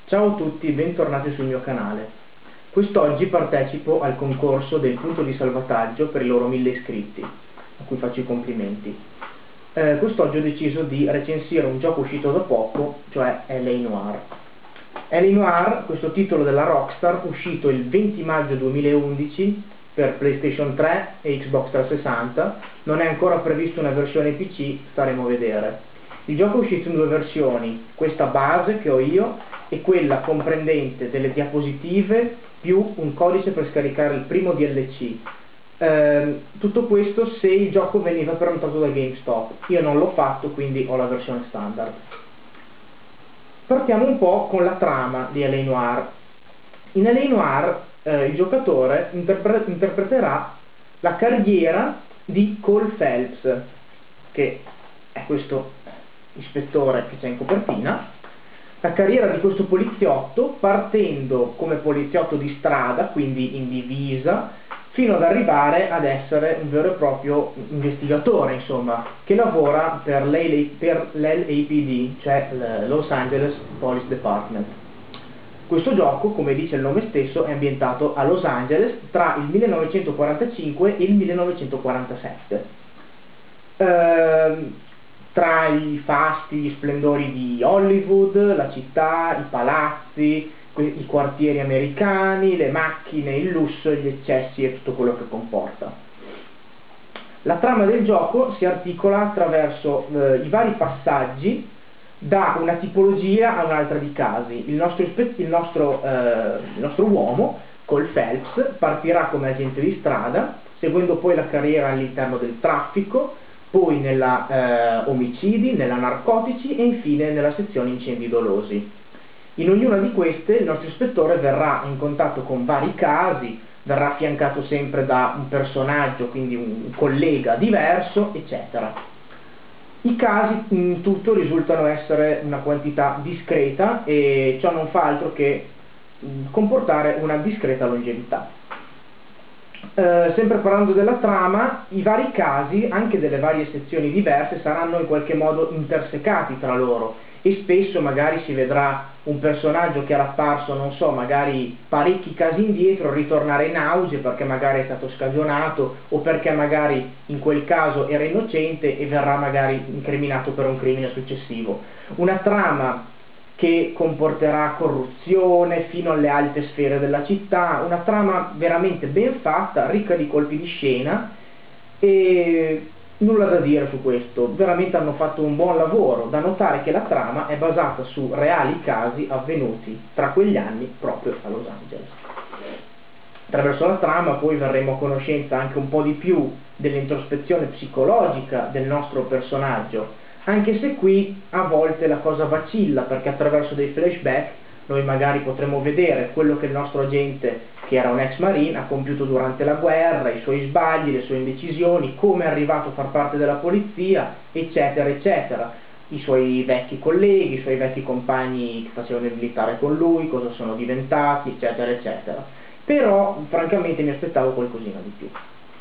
Ciao a tutti, bentornati sul mio canale. Quest'oggi partecipo al concorso del punto di salvataggio per i loro 1000 iscritti, a cui faccio i complimenti. Quest'oggi ho deciso di recensire un gioco uscito da poco, cioè L.A. Noire. L.A. Noire, questo titolo della Rockstar, uscito il 20 maggio 2011 per PlayStation 3 e Xbox 360, non è ancora prevista una versione PC, staremo a vedere. Il gioco è uscito in due versioni, questa base che ho io e quella comprendente delle diapositive più un codice per scaricare il primo DLC. Tutto questo se il gioco veniva prenotato da GameStop. Io non l'ho fatto, quindi ho la versione standard. Partiamo un po' con la trama di L.A. Noire. In L.A. Noire il giocatore interpreterà la carriera di Cole Phelps, che è questo ispettore che c'è in copertina. La carriera di questo poliziotto, partendo come poliziotto di strada, quindi in divisa, fino ad arrivare ad essere un vero e proprio investigatore, insomma, che lavora per l'LAPD, cioè Los Angeles Police Department. Questo gioco, come dice il nome stesso, è ambientato a Los Angeles tra il 1945 e il 1947. Tra i fasti, gli splendori di Hollywood, la città, i palazzi, i quartieri americani, le macchine, il lusso, gli eccessi e tutto quello che comporta. La trama del gioco si articola attraverso i vari passaggi da una tipologia a un'altra di casi. Il nostro uomo, Cole Phelps, partirà come agente di strada, seguendo poi la carriera all'interno del traffico, poi nella omicidi, nella narcotici e infine nella sezione incendi dolosi. In ognuna di queste il nostro ispettore verrà in contatto con vari casi, verrà affiancato sempre da un personaggio, quindi un collega diverso, eccetera. I casi in tutto risultano essere una quantità discreta e ciò non fa altro che comportare una discreta longevità. Sempre parlando della trama, i vari casi, anche delle varie sezioni diverse, saranno in qualche modo intersecati tra loro e spesso magari si vedrà un personaggio che era apparso, non so, magari parecchi casi indietro, ritornare in auge perché magari è stato scagionato o perché magari in quel caso era innocente e verrà magari incriminato per un crimine successivo. Una trama che comporterà corruzione fino alle alte sfere della città, una trama veramente ben fatta, ricca di colpi di scena e nulla da dire su questo, veramente hanno fatto un buon lavoro. Da notare che la trama è basata su reali casi avvenuti tra quegli anni proprio a Los Angeles. Attraverso la trama poi verremo a conoscenza anche un po' di più dell'introspezione psicologica del nostro personaggio, anche se qui a volte la cosa vacilla, perché attraverso dei flashback noi magari potremo vedere quello che il nostro agente, che era un ex marine, ha compiuto durante la guerra, i suoi sbagli, le sue indecisioni, come è arrivato a far parte della polizia, eccetera, eccetera. I suoi vecchi colleghi, i suoi vecchi compagni che facevano il militare con lui, cosa sono diventati, eccetera, eccetera. Però, francamente, mi aspettavo qualcosina di più.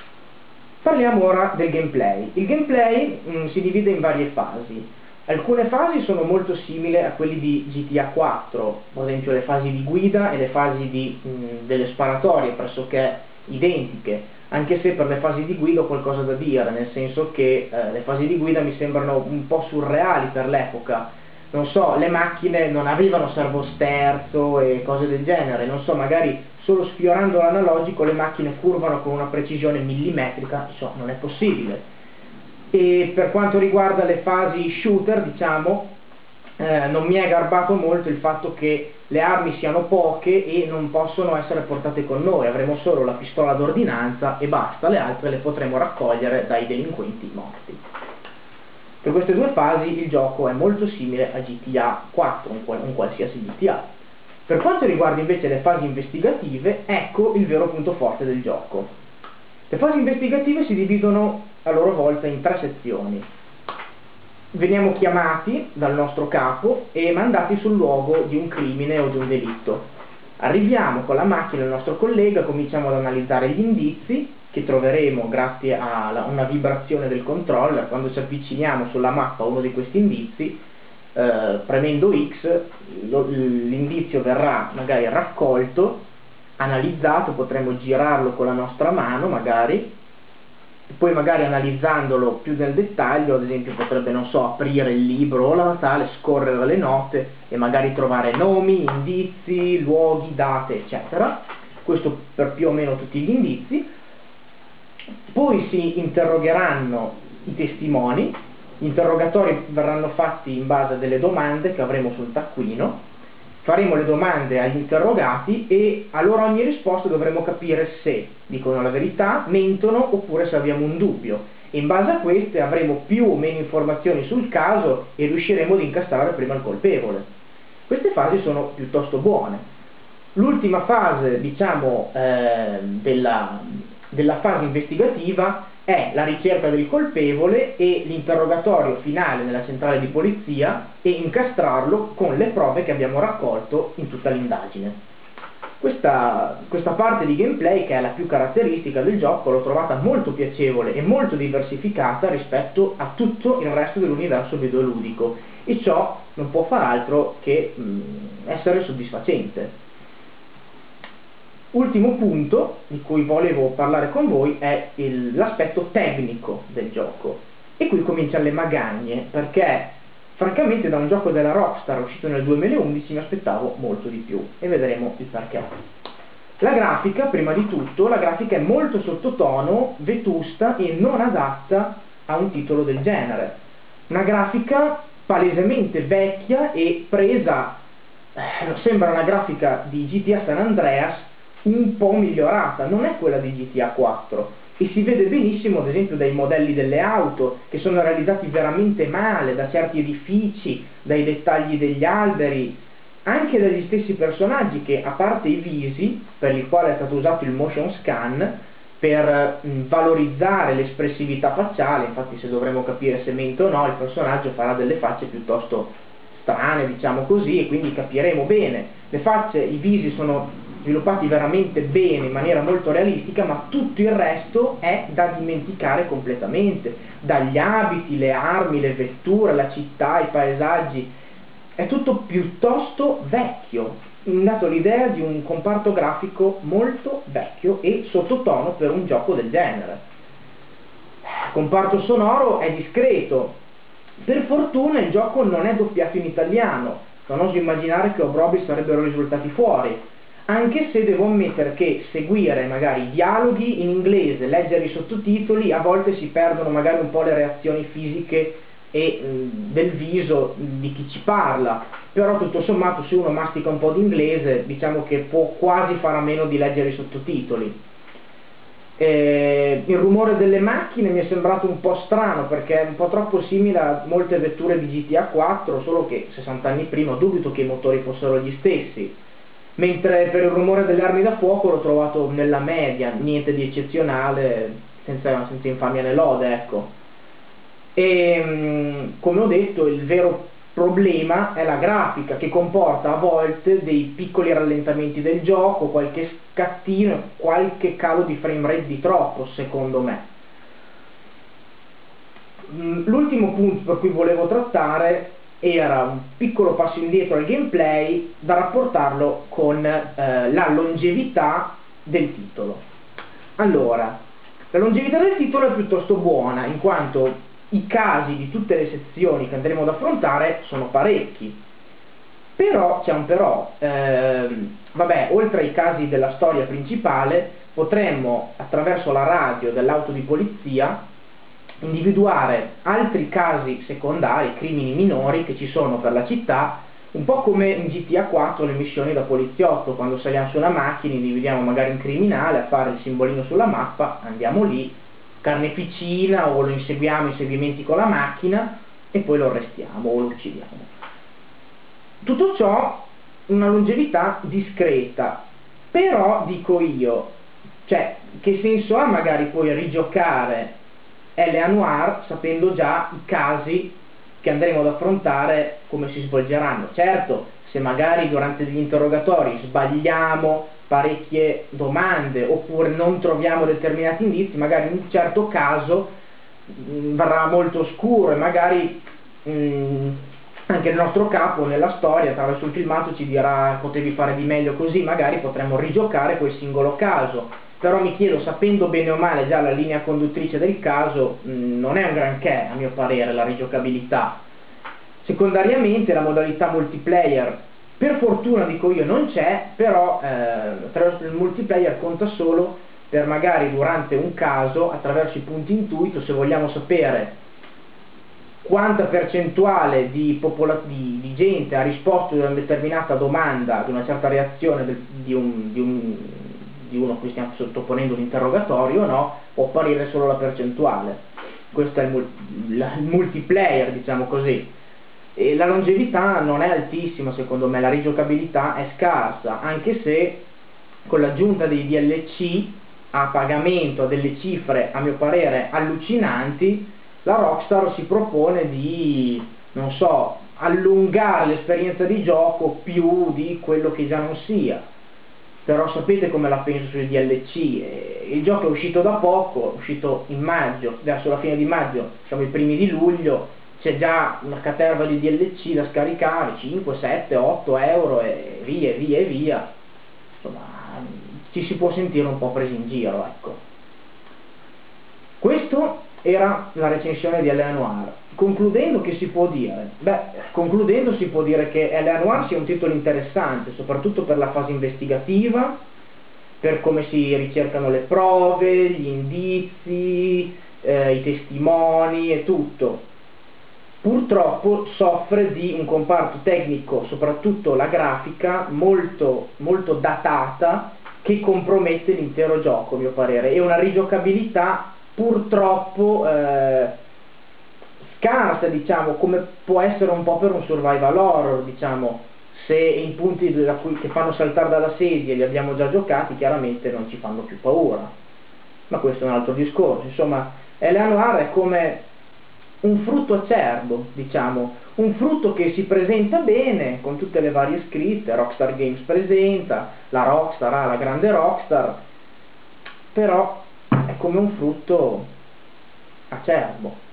Parliamo ora del gameplay. Il gameplay si divide in varie fasi. Alcune fasi sono molto simili a quelli di GTA 4, per esempio le fasi di guida e le fasi delle sparatorie, pressoché identiche, anche se per le fasi di guida ho qualcosa da dire, nel senso che le fasi di guida mi sembrano un po' surreali per l'epoca. Non so, le macchine non avevano servosterzo e cose del genere, non so, magari solo sfiorando l'analogico le macchine curvano con una precisione millimetrica, insomma, non è possibile. E per quanto riguarda le fasi shooter, diciamo, non mi è garbato molto il fatto che le armi siano poche e non possono essere portate con noi, avremo solo la pistola d'ordinanza e basta, le altre le potremo raccogliere dai delinquenti morti. Per queste due fasi il gioco è molto simile a GTA 4, un qualsiasi GTA. Per quanto riguarda invece le fasi investigative, ecco il vero punto forte del gioco. Le fasi investigative si dividono a loro volta in 3 sezioni. Veniamo chiamati dal nostro capo e mandati sul luogo di un crimine o di un delitto. Arriviamo con la macchina del nostro collega, cominciamo ad analizzare gli indizi che troveremo grazie a una vibrazione del controller. Quando ci avviciniamo sulla mappa a uno di questi indizi, premendo X, l'indizio l'indizio verrà magari raccolto, analizzato, potremo girarlo con la nostra mano magari, poi magari analizzandolo più nel dettaglio, ad esempio potrebbe, non so, aprire il libro o la tale, scorrere le note e magari trovare nomi, indizi, luoghi, date, eccetera. Questo per più o meno tutti gli indizi. Poi si interrogheranno i testimoni, gli interrogatori verranno fatti in base a delle domande che avremo sul taccuino, faremo le domande agli interrogati e a loro ogni risposta dovremo capire se dicono la verità, mentono oppure se abbiamo un dubbio. E in base a queste avremo più o meno informazioni sul caso e riusciremo ad incastrare prima il colpevole. Queste fasi sono piuttosto buone. L'ultima fase, diciamo, della fase investigativa è la ricerca del colpevole e l'interrogatorio finale nella centrale di polizia e incastrarlo con le prove che abbiamo raccolto in tutta l'indagine. Questa parte di gameplay, che è la più caratteristica del gioco, l'ho trovata molto piacevole e molto diversificata rispetto a tutto il resto dell'universo videoludico, e ciò non può far altro che essere soddisfacente. Ultimo punto di cui volevo parlare con voi è l'aspetto tecnico del gioco, e qui cominciano le magagne, perché francamente da un gioco della Rockstar uscito nel 2011 mi aspettavo molto di più, e vedremo il perché. La grafica, prima di tutto, la grafica è molto sottotono, vetusta e non adatta a un titolo del genere. Una grafica palesemente vecchia e presa, sembra una grafica di GTA San Andreas un po' migliorata, non è quella di GTA 4, e si vede benissimo ad esempio dai modelli delle auto che sono realizzati veramente male, da certi edifici, dai dettagli degli alberi, anche dagli stessi personaggi che, a parte i visi per il quale è stato usato il motion scan per valorizzare l'espressività facciale, infatti se dovremo capire se mente o no il personaggio farà delle facce piuttosto strane, diciamo così, e quindi capiremo bene. Le facce, i visi sono sviluppati veramente bene, in maniera molto realistica, ma tutto il resto è da dimenticare completamente, dagli abiti, le armi, le vetture, la città, i paesaggi, è tutto piuttosto vecchio, mi ha dato l'idea di un comparto grafico molto vecchio e sottotono per un gioco del genere. Il comparto sonoro è discreto, per fortuna il gioco non è doppiato in italiano, non oso immaginare che obrobi sarebbero risultati fuori, anche se devo ammettere che seguire magari i dialoghi in inglese, leggere i sottotitoli, a volte si perdono magari un po' le reazioni fisiche e del viso di chi ci parla, però tutto sommato se uno mastica un po' di inglese diciamo che può quasi fare a meno di leggere i sottotitoli. Il rumore delle macchine mi è sembrato un po' strano, perché è un po' troppo simile a molte vetture di GTA 4, solo che 60 anni prima dubito che i motori fossero gli stessi. Mentre per il rumore delle armi da fuoco l'ho trovato nella media, niente di eccezionale, senza infamia né lode, ecco. E come ho detto, il vero problema è la grafica, che comporta a volte dei piccoli rallentamenti del gioco, qualche scattino, qualche calo di frame rate di troppo, secondo me. L'ultimo punto per cui volevo trattare era un piccolo passo indietro al gameplay da rapportarlo con la longevità del titolo. Allora, la longevità del titolo è piuttosto buona, in quanto i casi di tutte le sezioni che andremo ad affrontare sono parecchi. Però, c'è un però, vabbè, oltre ai casi della storia principale, potremmo, attraverso la radio dell'auto di polizia, individuare altri casi secondari, crimini minori che ci sono per la città, un po' come in GTA 4 le missioni da poliziotto, quando saliamo su una macchina, individuiamo magari un criminale, a fare il simbolino sulla mappa, andiamo lì, carneficina o lo inseguiamo, inseguimenti con la macchina e poi lo arrestiamo o lo uccidiamo. Tutto ciò una longevità discreta, però dico io, cioè che senso ha magari poi rigiocare L.A. Noire sapendo già i casi che andremo ad affrontare come si svolgeranno. Certo, se magari durante gli interrogatori sbagliamo parecchie domande oppure non troviamo determinati indizi, magari in un certo caso verrà molto oscuro e magari anche il nostro capo nella storia attraverso il filmato ci dirà potevi fare di meglio così, magari potremmo rigiocare quel singolo caso, però mi chiedo, sapendo bene o male già la linea conduttrice del caso, non è un granché a mio parere la rigiocabilità. Secondariamente la modalità multiplayer, per fortuna dico io, non c'è, però attraverso il multiplayer conta solo per magari durante un caso, attraverso i punti intuito, se vogliamo sapere quanta percentuale di gente ha risposto ad una determinata domanda, ad una certa reazione di uno a cui stiamo sottoponendo un interrogatorio, no? Può apparire solo la percentuale. Questo è il multiplayer, diciamo così. E la longevità non è altissima, secondo me, la rigiocabilità è scarsa, anche se con l'aggiunta dei DLC a pagamento a delle cifre, a mio parere, allucinanti, la Rockstar si propone di, non so, allungare l'esperienza di gioco più di quello che già non sia. Però sapete come la penso sui DLC, il gioco è uscito da poco, è uscito in maggio, verso la fine di maggio, siamo i primi di luglio, c'è già una caterva di DLC da scaricare, 5, 7, 8 euro e via, via e via. Insomma, ci si può sentire un po' presi in giro, ecco. Questo era la recensione di L.A. Noire. Concludendo, che si può dire? Beh, concludendo si può dire che L.A. Noire sia un titolo interessante, soprattutto per la fase investigativa, per come si ricercano le prove, gli indizi, i testimoni e tutto. Purtroppo soffre di un comparto tecnico, soprattutto la grafica, molto, molto datata, che compromette l'intero gioco, a mio parere, e una rigiocabilità purtroppo scarsa, diciamo, come può essere un po' per un survival horror, diciamo. Se i punti che fanno saltare dalla sedia li abbiamo già giocati, chiaramente non ci fanno più paura. Ma questo è un altro discorso. Insomma, L.A. Noire è come un frutto acerbo, diciamo, un frutto che si presenta bene con tutte le varie scritte, Rockstar Games presenta, la Rockstar, la grande Rockstar, però è come un frutto acerbo.